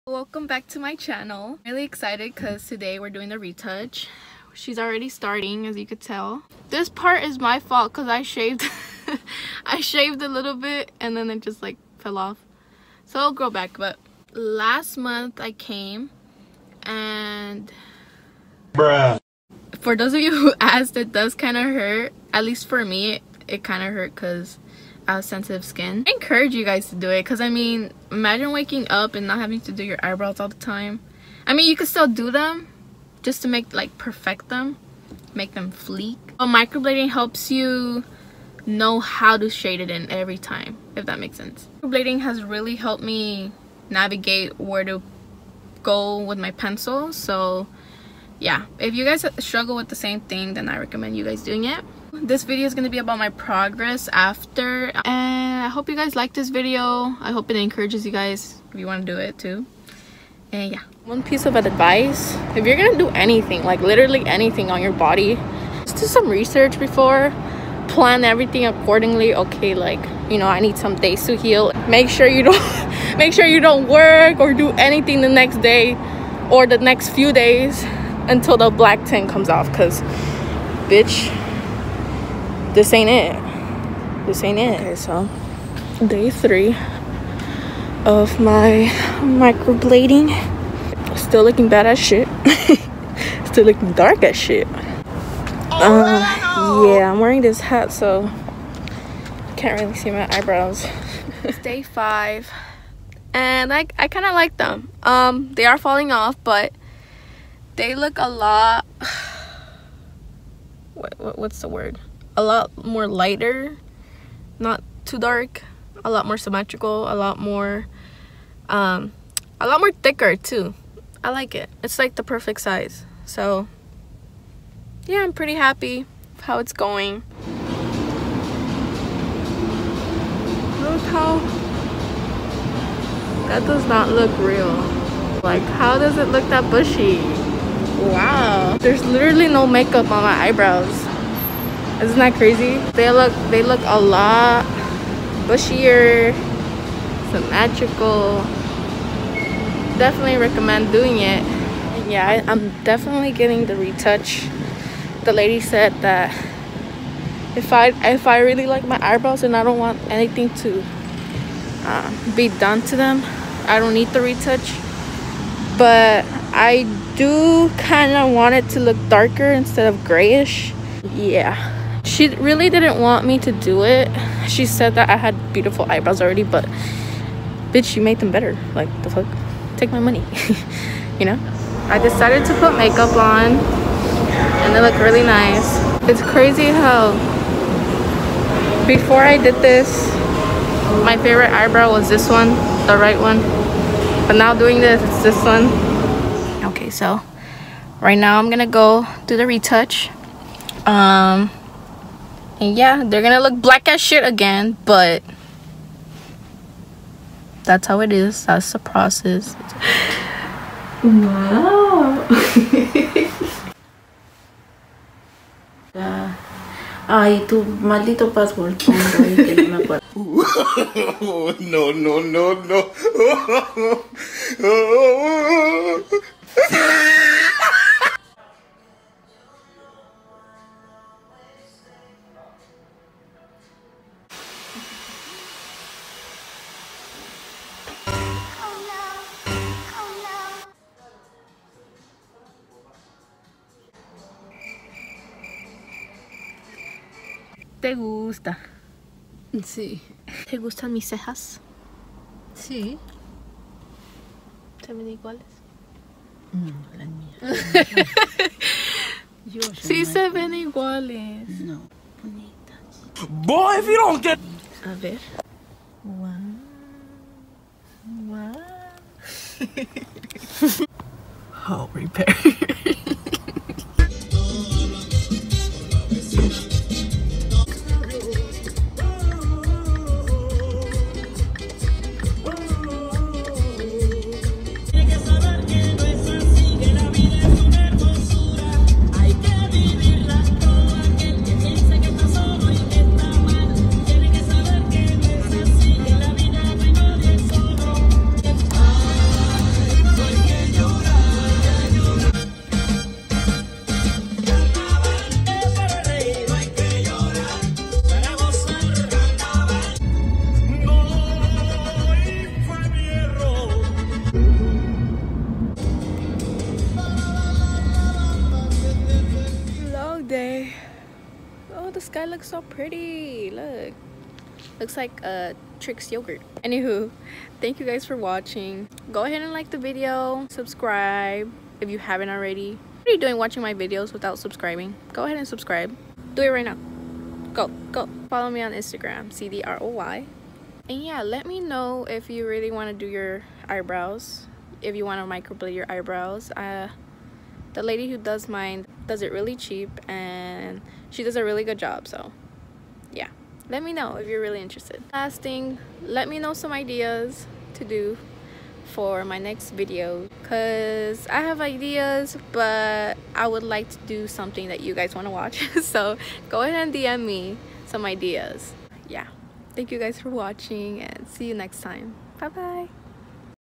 Welcome back to my channel. Really excited because today we're doing the retouch. She's already starting, as you could tell. This part is my fault because I shaved I shaved a little bit and then it just like fell off, so it'll grow back. But last month I came, and bruh, for those of you who asked, it does kind of hurt. At least for me, it kind of hurt because I have sensitive skin. I encourage you guys to do it because I mean, imagine waking up and not having to do your eyebrows all the time. I mean, you can still do them just to make like perfect them, make them fleek. But microblading helps you know how to shade it in every time, if that makes sense. Microblading has really helped me navigate where to go with my pencil. So yeah, if you guys struggle with the same thing, then I recommend you guys doing it. This video is going to be about my progress after, and I hope you guys like this video. I hope it encourages you guys if you want to do it too. And yeah, one piece of advice: if you're gonna do anything, like literally anything on your body, just do some research before, plan everything accordingly. Okay, like, you know, I need some days to heal. Make sure you don't work or do anything the next day or the next few days until the black tint comes off, because bitch, this ain't it. Okay, so day 3 of my microblading. Still looking bad as shit. Still looking dark as shit. Yeah, I'm wearing this hat, so can't really see my eyebrows. It's day 5, and I kind of like them. They are falling off, but they look a lot, what's the word? A lot more lighter, not too dark, a lot more symmetrical, a lot more thicker too. I like it. It's like the perfect size. So yeah, I'm pretty happy with how it's going. Look how that does not look real. Like, how does it look that bushy? Wow, there's literally no makeup on my eyebrows. Isn't that crazy? They look a lot bushier, symmetrical. Definitely recommend doing it. Yeah, I'm definitely getting the retouch. The lady said that if I really like my eyebrows and I don't want anything to be done to them, I don't need the retouch. But I do kind of want it to look darker instead of grayish. Yeah, she really didn't want me to do it. She said that I had beautiful eyebrows already, but bitch, you made them better. Like, the fuck? Take my money. You know? I decided to put makeup on, and they look really nice. It's crazy how before I did this, my favorite eyebrow was this one, the right one, but now doing this, it's this one. Okay, so right now I'm gonna go do the retouch. And yeah, they're gonna look black as shit again, but that's how it is. That's the process. Wow. Ay, tu maldito password. Que no me acuerdo. No, no, no, no. ¿Te gusta? Sí. ¿Te gustan mis cejas? Sí. ¿Se ven iguales? No, las mías. Sí, se ven iguales. No, bonitas. Boy, if you don't get... A ver. Wow. Wow. Home repair. the sky looks so pretty. Look, looks like a Trix yogurt. Anywho, thank you guys for watching. Go ahead and like the video, subscribe if you haven't already. What are you doing watching my videos without subscribing? Go ahead and subscribe. Do it right now. Go. Follow me on Instagram, cdrly. And yeah, let me know if you really want to do your eyebrows, if you want to microblade your eyebrows. The lady who does mine does it really cheap and she does a really good job, so yeah, let me know if you're really interested. Last thing, let me know some ideas to do for my next video, because I have ideas but I would like to do something that you guys want to watch. So go ahead and DM me some ideas. Yeah, thank you guys for watching and see you next time. Bye bye.